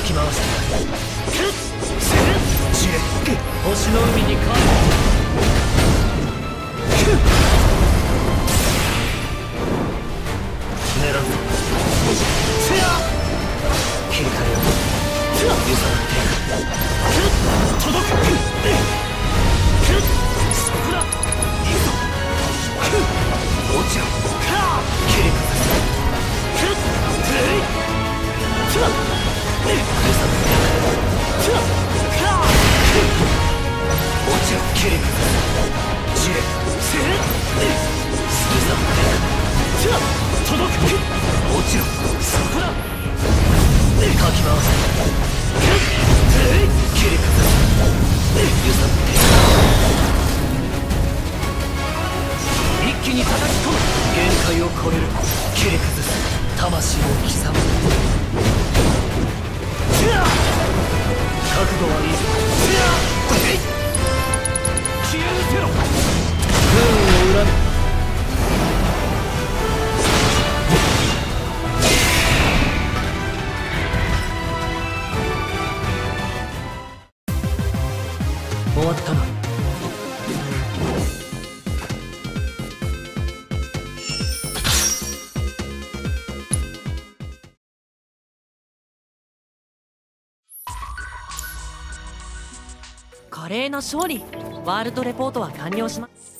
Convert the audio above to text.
き回して知れ星の海に帰る狙うぞ切り替えよう揺さぶって届くそこだいくぞ落ちろ切り崩す揺さぶって落ちろ切り崩す知れ揺さぶって届く落ちろそこだかき回せ切り崩す揺さぶって一気に叩き込む限界を超える切り崩す魂を刻む覚悟はいい消え失せろ不運を恨め終わったな華麗な勝利。ワールドレポートは完了します。